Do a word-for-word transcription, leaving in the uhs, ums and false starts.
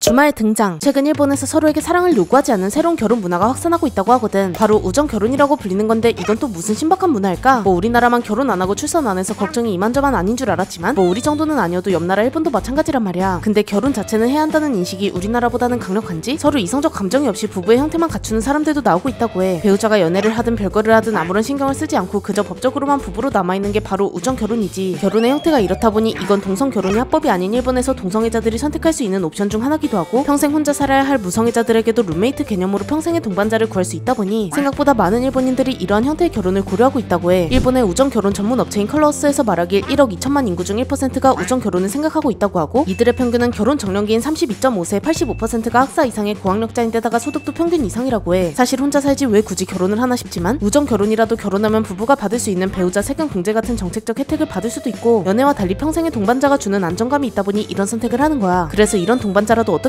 주말 등장. 최근 일본에서 서로에게 사랑을 요구하지 않는 새로운 결혼 문화가 확산하고 있다고 하거든. 바로 우정 결혼이라고 불리는 건데 이건 또 무슨 신박한 문화일까? 뭐 우리나라만 결혼 안 하고 출산 안 해서 걱정이 이만저만 아닌 줄 알았지만 뭐 우리 정도는 아니어도 옆나라 일본도 마찬가지란 말이야. 근데 결혼 자체는 해야 한다는 인식이 우리나라보다는 강력한지 서로 이성적 감정이 없이 부부의 형태만 갖추는 사람들도 나오고 있다고 해. 배우자가 연애를 하든 별거를 하든 아무런 신경을 쓰지 않고 그저 법적으로만 부부로 남아있는 게 바로 우정 결혼이지. 결혼의 형태가 이렇다 보니 이건 동성 결혼이 합법이 아닌 일본에서 동성애자들이 선택할 수 있는 옵션 중 하나기도 하고, 평생 혼자 살아야 할 무성애자들에게도 룸메이트 개념으로 평생의 동반자를 구할 수 있다 보니 생각보다 많은 일본인들이 이러한 형태의 결혼을 고려하고 있다고 해. 일본의 우정 결혼 전문 업체인 컬러우스에서 말하길 일억 이천만 인구 중 일 퍼센트가 우정 결혼을 생각하고 있다고 하고, 이들의 평균은 결혼 정년기인 삼십이 점 오 세, 팔십오 퍼센트가 학사 이상의 고학력자인데다가 소득도 평균 이상이라고 해. 사실 혼자 살지 왜 굳이 결혼을 하나 싶지만 우정 결혼이라도 결혼하면 부부가 받을 수 있는 배우자 세금 공제 같은 정책적 혜택을 받을 수도 있고, 연애와 달리 평생의 동반자가 주는 안정감이 있다 보니 이런 선택을 하는 거야. 그래서 이런 동반자라도 어떻게